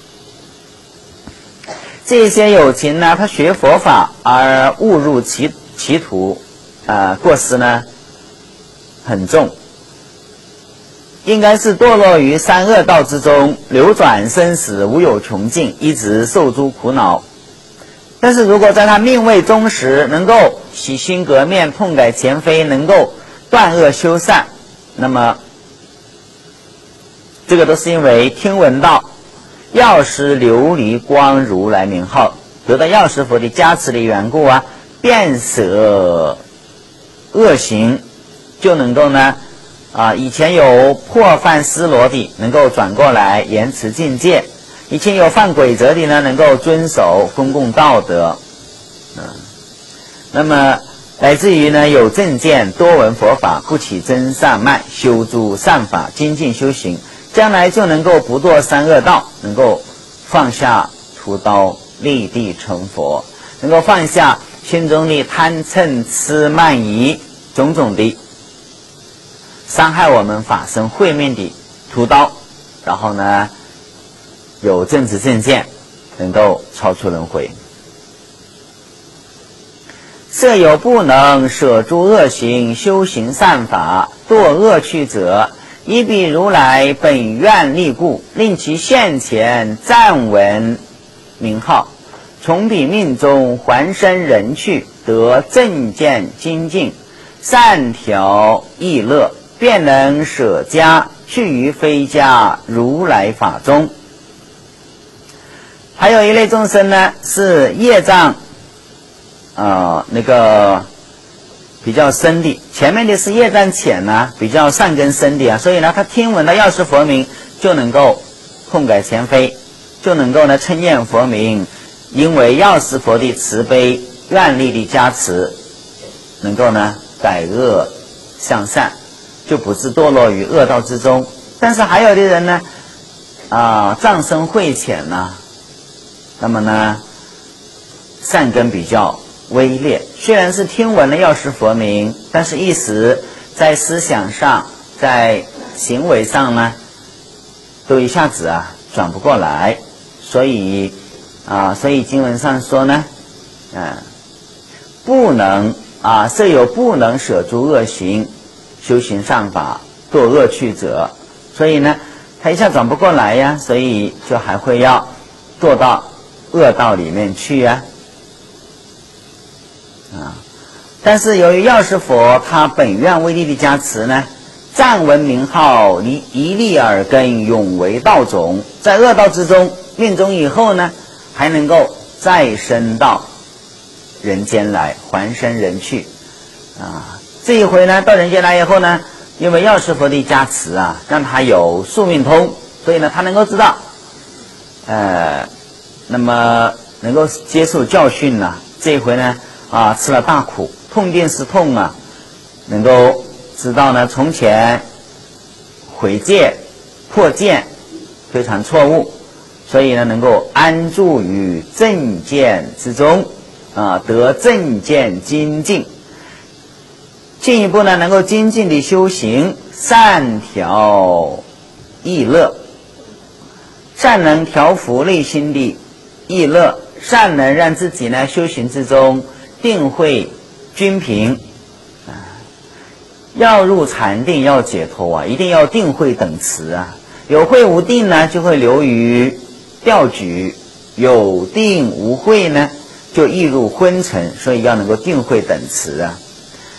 这些有情呢，他学佛法而误入歧歧途，啊、呃，过失呢很重，应该是堕落于三恶道之中，流转生死，无有穷尽，一直受诸苦恼。但是如果在他命位中时，能够洗心革面，痛改前非，能够断恶修善，那么这个都是因为听闻到药师琉璃光如来名号，得到药师佛的加持的缘故啊，便舍恶行，就能够呢啊，以前有破犯失罗的，能够转过来严持境界；以前有犯规则的呢，能够遵守公共道德。嗯，那么乃至于呢有正见，多闻佛法，不起真善慢，修诸善法，精进修行，将来就能够不堕三恶道，能够放下屠刀，立地成佛，能够放下心中的贪嗔痴慢疑种种的伤害我们法身慧命的屠刀，然后呢有正知正见，能够超出轮回。设有不能舍诸恶行，修行善法，堕恶趣者，依彼如来本愿力故，令其现前暂闻名号，从彼命中还生人趣，得正见精进，善调意乐，便能舍家，去于非家如来法中。还有一类众生呢，是业障呃那个比较深的，前面的是业障浅呢，比较善根深的啊，所以呢他听闻了药师佛名，就能够痛改前非，就能够呢称念佛名，因为药师佛的慈悲愿力的加持，能够呢改恶向善，就不是堕落于恶道之中。但是还有的人呢啊、呃、障深慧浅呢，那么呢善根比较微劣，虽然是听闻了药师佛名，但是一时在思想上，在行为上呢都一下子啊转不过来，所以啊所以经文上说呢啊不能啊设有不能舍诸恶行，修行善法，堕恶趣者，所以呢他一下转不过来呀，所以就还会要堕到恶道里面去呀。啊，但是由于药师佛他本愿威力的加持呢，暂闻名号，一一粒耳根，永为道种，在恶道之中命中以后呢，还能够再生到人间来，还生人去啊。这一回呢到人间来以后呢，因为药师佛的加持啊，让他有宿命通，所以呢他能够知道呃那么能够接受教训呢，这一回呢啊，吃了大苦，痛定思痛啊，能够知道呢，从前毁戒破戒非常错误，所以呢，能够安住于正见之中啊，得正见精进，进一步呢，能够精进的修行，善调意乐，善能调伏内心的意乐，善能让自己呢修行之中定慧均平啊，要入禅定要解脱啊，一定要定慧等持啊。有慧无定呢，就会流于掉举；有定无慧呢，就易入昏沉。所以要能够定慧等持啊。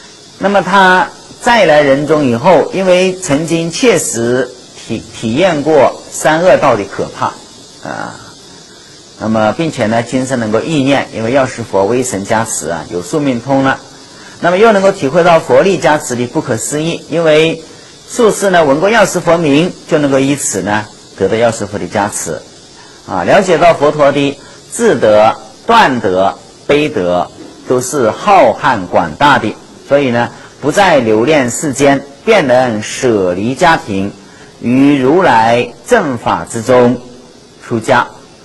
那么他再来人中以后，因为曾经切实体体验过三恶道的可怕啊，那么并且呢，今生能够意念，因为药师佛威神加持啊，有宿命通了，那么又能够体会到佛力加持的不可思议，因为术士呢闻过药师佛名，就能够以此呢得到药师佛的加持啊，了解到佛陀的智德、断德、悲德都是浩瀚广大的，所以呢不再留恋世间，便能舍离家庭，于如来正法之中出家。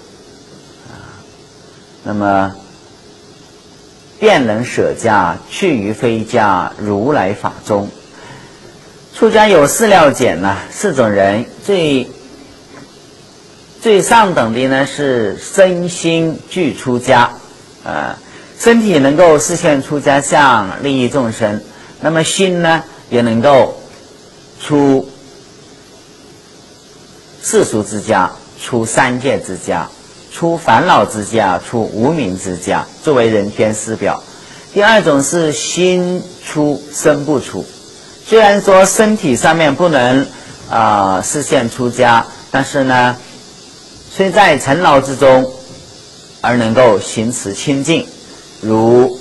那么便能舍家，去于非家，如来法中。出家有四料简呢、啊，四种人，最最上等的呢是身心俱出家，呃，身体能够实现出家相，利益众生。那么心呢，也能够出世俗之家，出三界之家，出烦恼之家，出无明之家，作为人天师表。第二种是心出身不出，虽然说身体上面不能啊、呃、实现出家，但是呢，虽在尘劳之中，而能够行持清净，如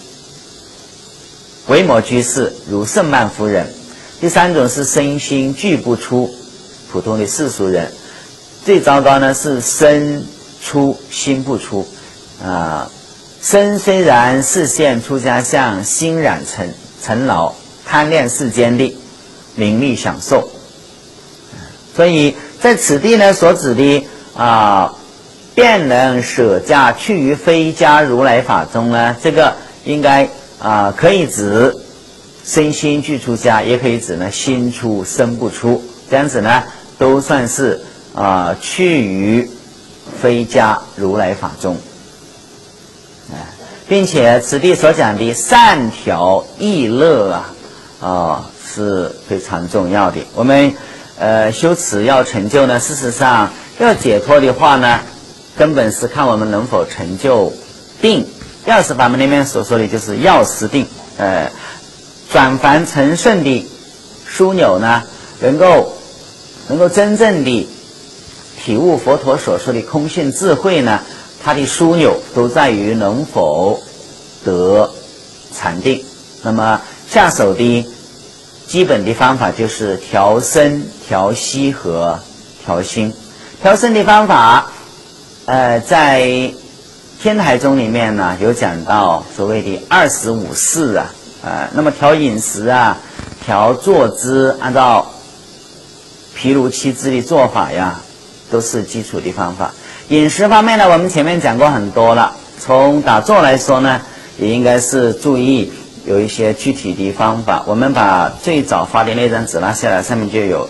维摩居士，如圣曼夫人。第三种是身心俱不出，普通的世俗人。最糟糕呢是身出心不出啊、呃，身虽然视现出家相，心染尘尘劳，贪恋世间的名利享受。所以在此地呢所指的啊、呃，便能舍家，去于非家，如来法中呢，这个应该啊、呃、可以指身心俱出家，也可以指呢心出身不出，这样子呢都算是啊、呃、去于非家如来法中，并且此地所讲的善调意乐啊，啊、呃、是非常重要的。我们呃修持要成就呢，事实上要解脱的话呢，根本是看我们能否成就定。药师法门里面所说的就是药师定，呃，转凡成圣的枢纽呢，能够能够真正的体悟佛陀所说的空性智慧呢，它的枢纽都在于能否得禅定。那么下手的基本的方法就是调身、调息和调心。调身的方法，呃，在天台宗里面呢有讲到所谓的二十五事啊，呃，那么调饮食啊，调坐姿，按照毗卢七支的做法呀，都是基础的方法。饮食方面呢，我们前面讲过很多了。从打坐来说呢，也应该是注意有一些具体的方法。我们把最早发的那张纸拿下来，上面就有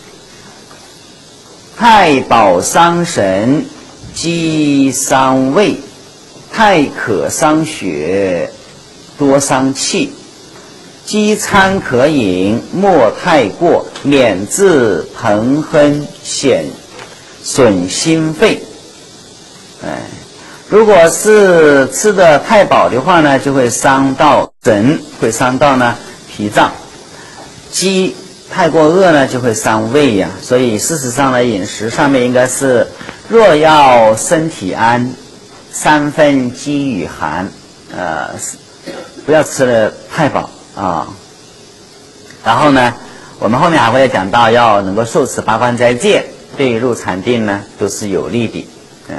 太饱伤神，饥伤胃，太渴伤血，多伤气。饥餐可饮，莫太过，免致膨亨显损心肺。哎，如果是吃的太饱的话呢，就会伤到神，会伤到呢脾脏。饥太过饿呢，就会伤胃呀、啊。所以事实上呢，饮食上面应该是若要身体安，三分饥与寒，呃，不要吃的太饱啊。然后呢，我们后面还会讲到要能够受持八关斋戒，对于入禅定呢都是有利的。嗯，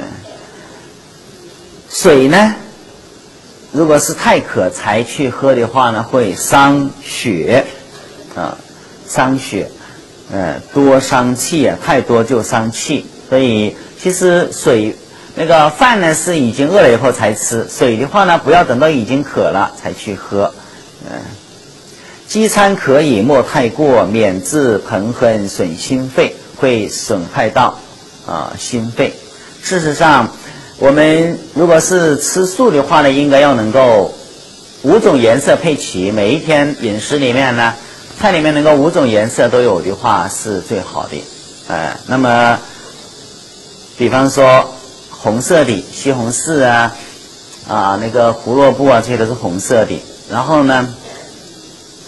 水呢，如果是太渴才去喝的话呢，会伤血啊，伤血，呃，多伤气啊，太多就伤气。所以其实水那个饭呢是已经饿了以后才吃，水的话呢不要等到已经渴了才去喝。嗯、呃，饥餐可以，莫太过，免致膨亨损心肺，会损害到啊、呃、心肺。事实上，我们如果是吃素的话呢，应该要能够五种颜色配齐，每一天饮食里面呢，菜里面能够五种颜色都有的话是最好的。呃，那么比方说红色的西红柿啊，啊那个胡萝卜啊，这些都是红色的。然后呢，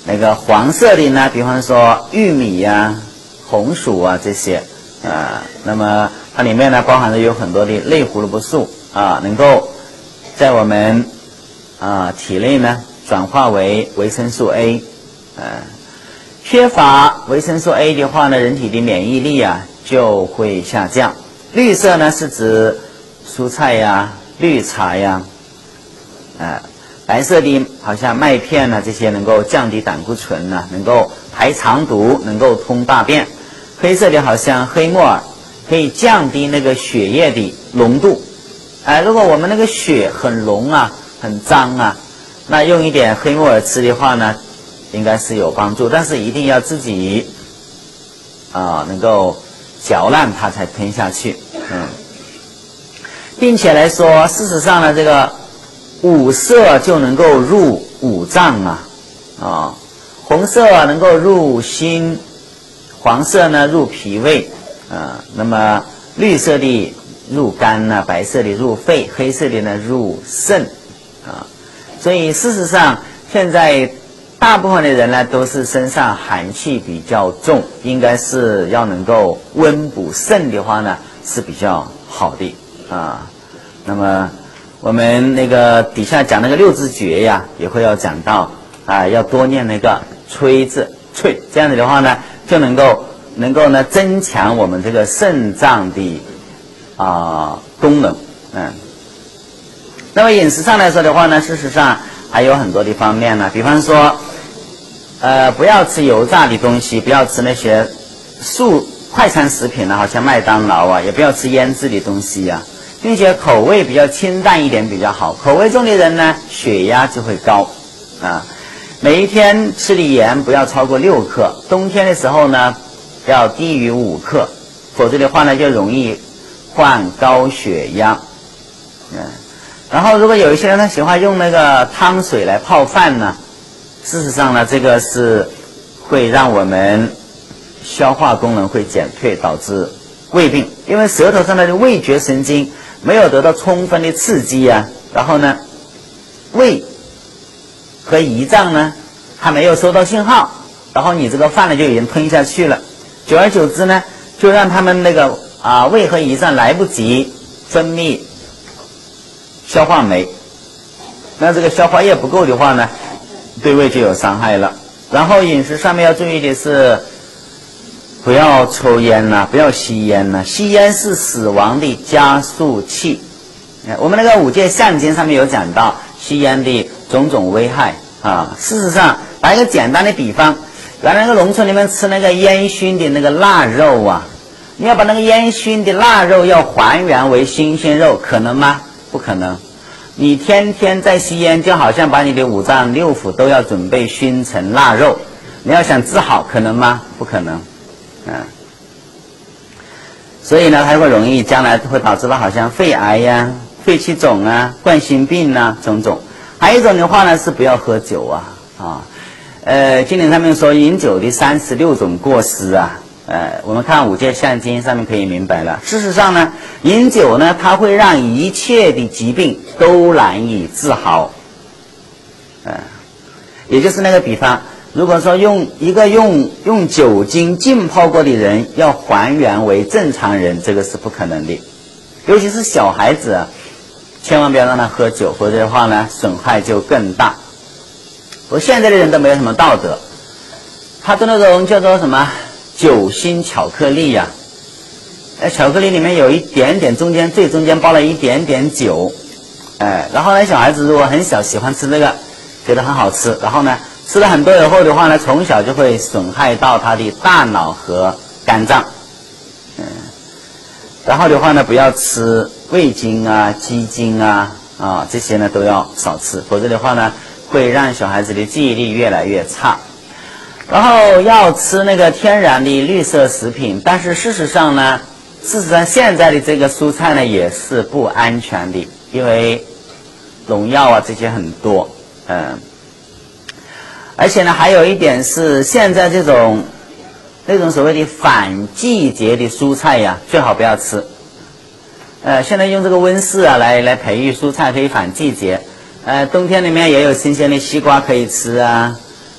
那个黄色的呢，比方说玉米呀、啊、红薯啊这些啊，那么它里面呢包含着有很多的类胡萝卜素啊，能够在我们啊体内呢转化为维生素 A， 呃、啊，缺乏维生素 A 的话呢，人体的免疫力啊就会下降。绿色呢是指蔬菜呀、绿茶呀，啊。白色的好像麦片呢、啊，这些能够降低胆固醇呢、啊，能够排肠毒，能够通大便。黑色的好像黑木耳，可以降低那个血液的浓度。哎、呃，如果我们那个血很浓啊，很脏啊，那用一点黑木耳吃的话呢，应该是有帮助，但是一定要自己啊、呃、能够嚼烂它才吞下去。嗯，并且来说，事实上呢，这个。五色就能够入五脏啊，啊，红色能够入心，黄色呢入脾胃啊，那么绿色的入肝呢，白色的入肺，黑色的呢入肾啊。所以事实上，现在大部分的人呢都是身上寒气比较重，应该是要能够温补肾的话呢是比较好的啊。那么。我们那个底下讲那个六字诀呀，也会要讲到啊，要多念那个吹字，吹，这样子的话呢，就能够能够呢增强我们这个肾脏的啊、呃、功能，嗯。那么饮食上来说的话呢，事实上还有很多的方面呢，比方说，呃，不要吃油炸的东西，不要吃那些速快餐食品啊，好像麦当劳啊，也不要吃腌制的东西呀、啊。并且口味比较清淡一点比较好，口味重的人呢，血压就会高啊。每一天吃的盐不要超过六克，冬天的时候呢，要低于五克，否则的话呢，就容易患高血压。嗯，然后如果有一些人他喜欢用那个汤水来泡饭呢，事实上呢，这个是会让我们消化功能会减退，导致胃病，因为舌头上的味觉神经没有得到充分的刺激啊，然后呢，胃和胰脏呢还没有收到信号，然后你这个饭呢就已经吞下去了，久而久之呢，就让他们那个啊胃和胰脏来不及分泌消化酶，那这个消化液不够的话呢，对胃就有伤害了。然后饮食上面要注意的是，不要抽烟呐、啊，不要吸烟呐、啊。吸烟是死亡的加速器。我们那个五戒相经上面有讲到吸烟的种种危害啊。事实上，打一个简单的比方，原来那个农村里面吃那个烟熏的那个腊肉啊，你要把那个烟熏的腊肉要还原为新鲜肉，可能吗？不可能。你天天在吸烟，就好像把你的五脏六腑都要准备熏成腊肉，你要想治好，可能吗？不可能。嗯，所以呢，它会容易将来会导致了好像肺癌呀、肺气肿啊、冠心病啊种种。还有一种的话呢，是不要喝酒啊啊。呃，经典上面说饮酒的三十六种过失啊，呃，我们看五戒相经上面可以明白了。事实上呢，饮酒呢，它会让一切的疾病都难以治好。呃，也就是那个比方。如果说用一个用用酒精浸泡过的人要还原为正常人，这个是不可能的。尤其是小孩子啊，千万不要让他喝酒，否则的话呢，损害就更大。我现在的人都没有什么道德，他的那种叫做什么酒心巧克力呀、啊，呃，巧克力里面有一点点，中间最中间包了一点点酒，哎，然后呢，小孩子如果很小喜欢吃这个，觉得很好吃，然后呢。吃了很多以后的话呢，从小就会损害到他的大脑和肝脏，嗯，然后的话呢，不要吃味精啊、鸡精啊啊这些呢都要少吃，否则的话呢，会让小孩子的记忆力越来越差。然后要吃那个天然的绿色食品，但是事实上呢，事实上现在的这个蔬菜呢也是不安全的，因为农药啊这些很多，嗯。而且呢，还有一点是，现在这种那种所谓的反季节的蔬菜呀，最好不要吃。呃，现在用这个温室啊来来培育蔬菜，可以反季节。呃，冬天里面也有新鲜的西瓜可以吃啊，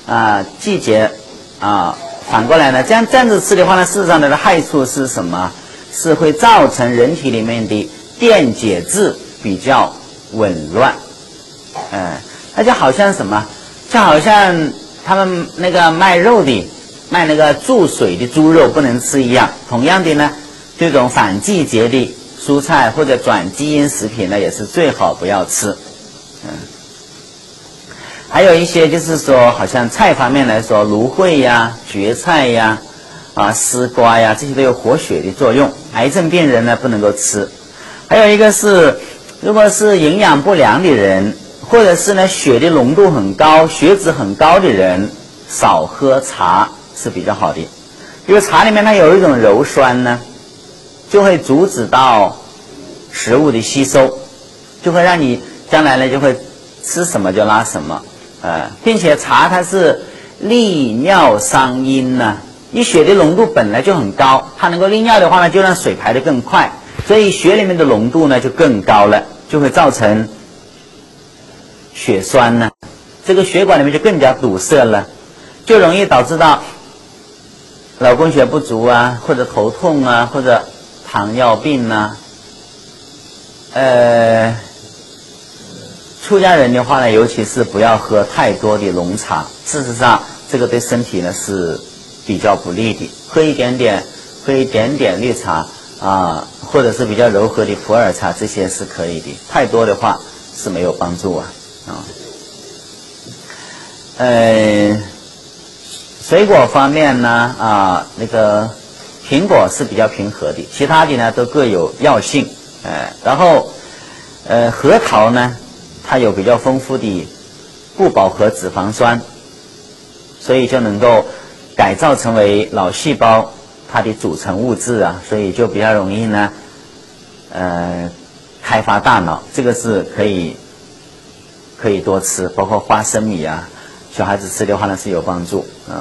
啊季节啊反过来呢，这样这样子吃的话呢，事实上它的害处是什么？是会造成人体里面的电解质比较紊乱。呃，它就好像什么？就好像他们那个卖肉的，卖那个注水的猪肉不能吃一样。同样的呢，这种反季节的蔬菜或者转基因食品呢，也是最好不要吃。嗯，还有一些就是说，好像菜方面来说，芦荟呀、蕨菜呀、啊丝瓜呀，这些都有活血的作用，癌症病人呢不能够吃。还有一个是，如果是营养不良的人，或者是呢血的浓度很高、血脂很高的人，少喝茶是比较好的。因为茶里面它有一种鞣酸呢，就会阻止到食物的吸收，就会让你将来呢就会吃什么就拉什么，呃，并且茶它是利尿伤阴呢。你血的浓度本来就很高，它能够利尿的话呢，就让水排得更快，所以血里面的浓度呢就更高了，就会造成血栓呢，这个血管里面就更加堵塞了，就容易导致到脑供血不足啊，或者头痛啊，或者糖尿病啊。呃，出家人的话呢，尤其是不要喝太多的浓茶，事实上这个对身体呢是比较不利的。喝一点点，喝一点点绿茶啊，或者是比较柔和的普洱茶，这些是可以的。太多的话是没有帮助啊啊。呃，水果方面呢啊，那个苹果是比较平和的，其他的呢都各有药性。呃，然后呃，核桃呢，它有比较丰富的不饱和脂肪酸，所以就能够改造成为脑细胞它的组成物质啊，所以就比较容易呢，呃，开发大脑。这个是可以可以多吃，包括花生米啊，小孩子吃的话呢是有帮助啊。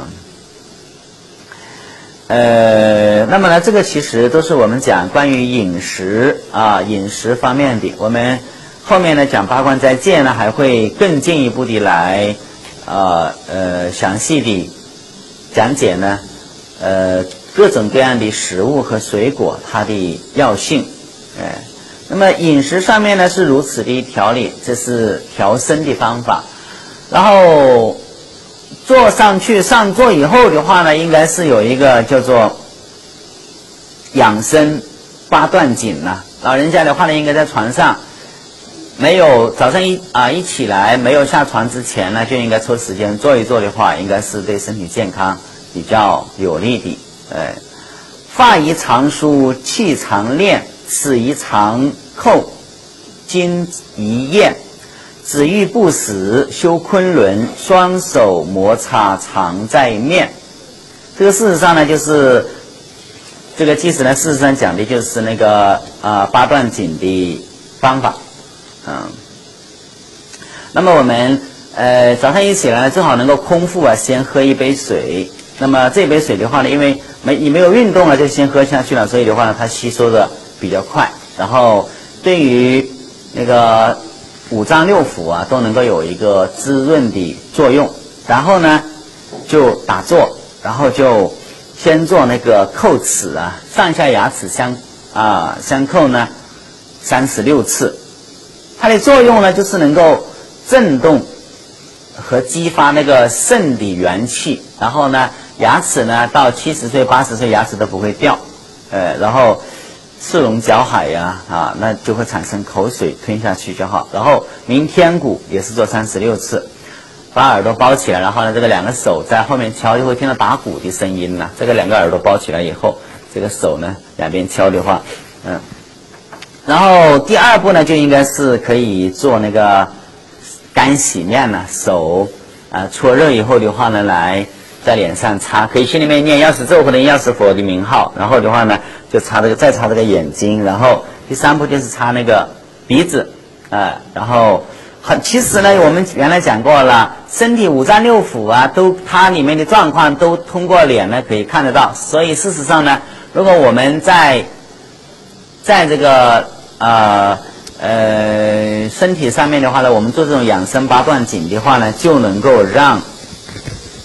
呃，那么呢，这个其实都是我们讲关于饮食啊，饮食方面的。我们后面呢讲八关斋戒呢，还会更进一步的来啊呃详细的讲解呢，呃各种各样的食物和水果它的药性。哎、呃，那么饮食上面呢是如此的调理，这是调身的方法。然后坐上去上座以后的话呢，应该是有一个叫做养生八段锦呐、啊。老人家的话呢，应该在床上没有早上一啊一起来没有下床之前呢，就应该抽时间做一做的话，应该是对身体健康比较有利的。呃，发宜常梳，气常练，齿宜常扣，筋宜验。子欲不死，修昆仑，双手摩擦常在面。这个事实上呢，就是这个记事呢，事实上讲的就是那个啊、呃、八段锦的方法。嗯，那么我们呃早上一起来正好能够空腹啊，先喝一杯水。那么这杯水的话呢，因为没你没有运动了，就先喝下去了，所以的话呢，它吸收的比较快。然后对于那个五脏六腑啊，都能够有一个滋润的作用。然后呢，就打坐，然后就先做那个叩齿啊，上下牙齿相啊相扣呢，三十六次。它的作用呢，就是能够震动和激发那个肾的元气。然后呢，牙齿呢到七十岁、八十岁牙齿都不会掉。呃，然后赤龙搅海呀 啊, 啊，那就会产生口水，吞下去就好。然后鸣天鼓也是做三十六次，把耳朵包起来，然后呢，这个两个手在后面敲，就会听到打鼓的声音了。这个两个耳朵包起来以后，这个手呢两边敲的话，嗯，然后第二步呢，就应该是可以做那个干洗面了，手啊搓热以后的话呢，来在脸上擦，可以心里面念药师咒或者药师佛的名号，然后的话呢，就擦这个，再擦这个眼睛，然后第三步就是擦那个鼻子，啊、呃，然后很其实呢，我们原来讲过了，身体五脏六腑啊，都它里面的状况都通过脸呢可以看得到，所以事实上呢，如果我们在在这个呃呃身体上面的话呢，我们做这种养生八段锦的话呢，就能够让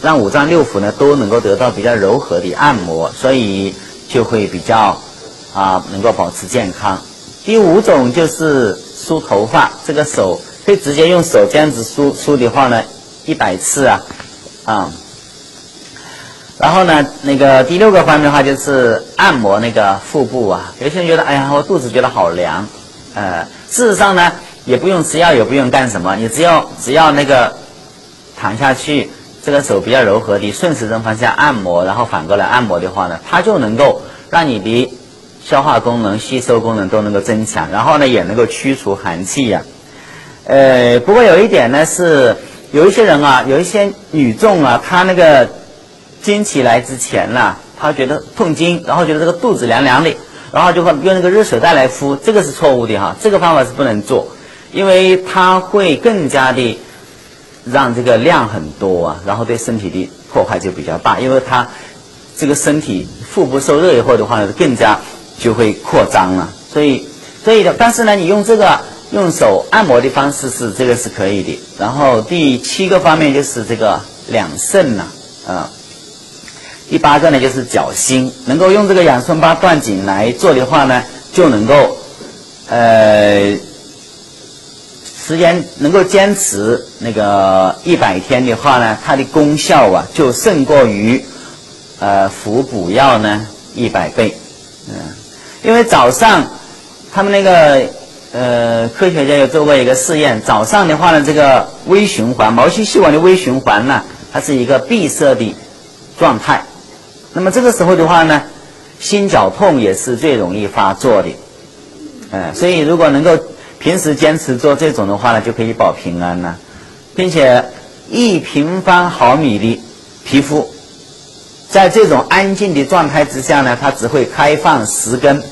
让五脏六腑呢都能够得到比较柔和的按摩，所以就会比较啊能够保持健康。第五种就是梳头发，这个手可以直接用手这样子梳，梳的话呢一百次啊啊。然后呢，那个第六个方面的话就是按摩那个腹部啊。有些人觉得，哎呀，我肚子觉得好凉，呃，事实上呢，也不用吃药，也不用干什么，你只要只要那个躺下去，这个手比较柔和的顺时针方向按摩，然后反过来按摩的话呢，它就能够让你的消化功能、吸收功能都能够增强，然后呢，也能够驱除寒气呀、啊。呃，不过有一点呢是，有一些人啊，有一些女众啊，她那个经期来之前呢，她觉得痛经，然后觉得这个肚子凉凉的，然后就会用那个热水袋来敷，这个是错误的哈，这个方法是不能做，因为它会更加的让这个量很多啊，然后对身体的破坏就比较大，因为它这个身体腹部受热以后的话呢，更加就会扩张了，所以所以的，但是呢，你用这个用手按摩的方式是这个是可以的。然后第七个方面就是这个两肾呐，啊。第八个呢就是脚心，能够用这个养生八段锦来做的话呢，就能够呃时间能够坚持那个一百天的话呢，它的功效啊就胜过于呃服补药呢一百倍。嗯，因为早上他们那个呃科学家有做过一个试验，早上的话呢，这个微循环毛细血管的微循环呢，它是一个闭塞的状态。那么这个时候的话呢，心绞痛也是最容易发作的，呃，所以如果能够平时坚持做这种的话呢，就可以保平安了，并且一平方毫米的皮肤，在这种安静的状态之下呢，它只会开放十根，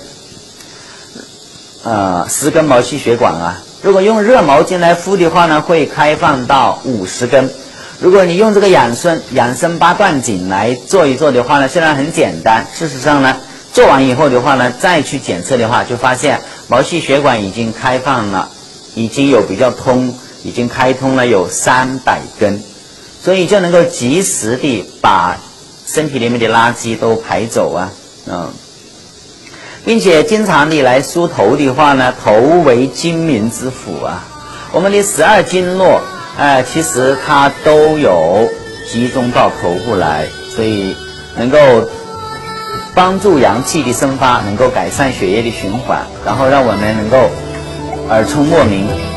呃，十根毛细血管啊。如果用热毛巾来敷的话呢，会开放到五十根。如果你用这个养生养生八段锦来做一做的话呢，虽然很简单，事实上呢，做完以后的话呢，再去检测的话，就发现毛细血管已经开放了，已经有比较通，已经开通了有三百根，所以就能够及时的把身体里面的垃圾都排走啊，嗯，并且经常的来梳头的话呢，头为精明之府啊，我们的十二经络。哎，其实它都有集中到头部来，所以能够帮助阳气的生发，能够改善血液的循环，然后让我们能够耳聪目明。